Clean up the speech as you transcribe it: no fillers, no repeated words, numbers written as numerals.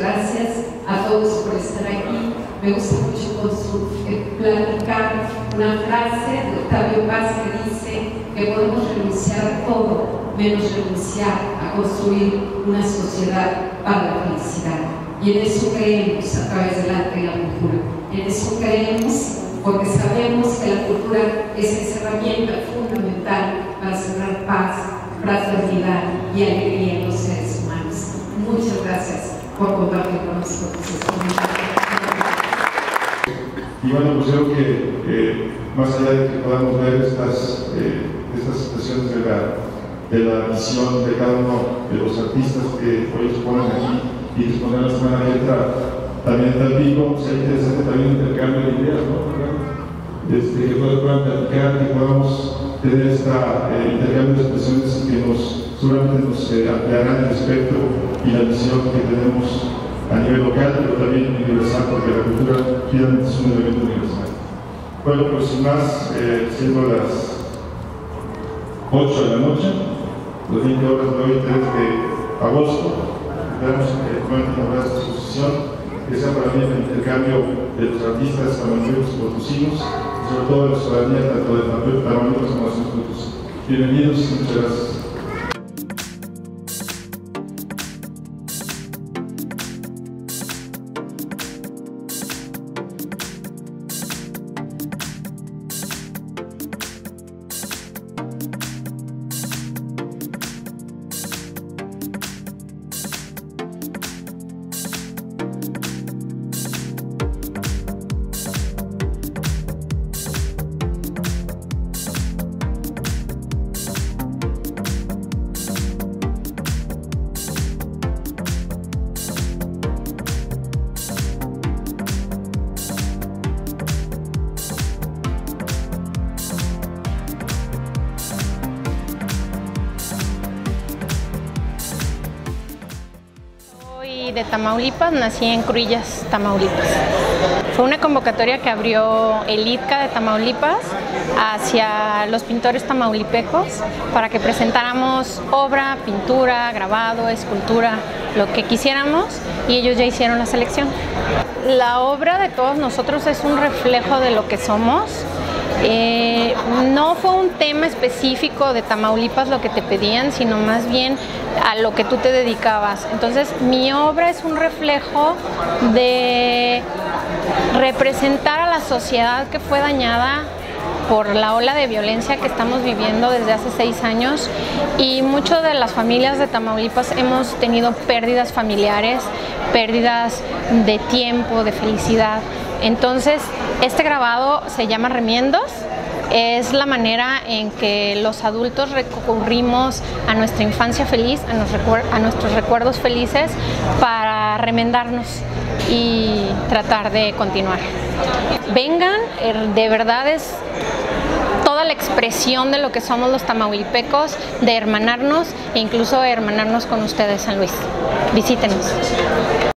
gracias a todos por estar aquí. Me gusta mucho platicar una frase de Octavio Paz que dice que podemos renunciar a todo, menos renunciar a construir una sociedad para la felicidad. Y en eso creemos a través del arte y la cultura. En eso creemos porque sabemos que la cultura es esa herramienta fundamental para sembrar paz, fraternidad y alegría en los seres humanos. Muchas gracias por compartir con nosotros este momento. Y bueno, pues creo que más allá de que podamos ver estas expresiones de la visión de cada uno de los artistas que hoy exponen aquí y que exponen la Semana Abierta también en Tampico, pues es interesante también un intercambio de ideas, ¿no? Que puedan platicar, que podamos tener este intercambio de expresiones que seguramente nos ampliarán el espectro y la visión que tenemos a nivel local, pero también universal, porque la cultura finalmente es un elemento universal. Bueno, pues sin más, siendo las 8 de la noche, las 20 horas de hoy, 3 de agosto, esperamos que puedan inaugurar esta exposición, que sea para mí el intercambio de los artistas tamauliperos y potosinos, y sobre todo de la ciudadanía, tanto de Tamaulipas como de San Luis Potosí. Bienvenidos y muchas gracias. De Tamaulipas, nací en Cruillas, Tamaulipas. Fue una convocatoria que abrió el ITCA de Tamaulipas hacia los pintores tamaulipecos para que presentáramos obra, pintura, grabado, escultura, lo que quisiéramos, y ellos ya hicieron la selección. La obra de todos nosotros es un reflejo de lo que somos. No fue un tema específico de Tamaulipas lo que te pedían, sino más bien a lo que tú te dedicabas. Entonces, mi obra es un reflejo de representar a la sociedad que fue dañada por la ola de violencia que estamos viviendo desde hace 6 años, y muchas de las familias de Tamaulipas hemos tenido pérdidas familiares, pérdidas de tiempo, de felicidad. Entonces, este grabado se llama Remiendos. Es la manera en que los adultos recurrimos a nuestra infancia feliz, a nuestros recuerdos felices, para remendarnos y tratar de continuar. Vengan, de verdad es toda la expresión de lo que somos los tamaulipecos, de hermanarnos e incluso hermanarnos con ustedes, San Luis. Visítenos.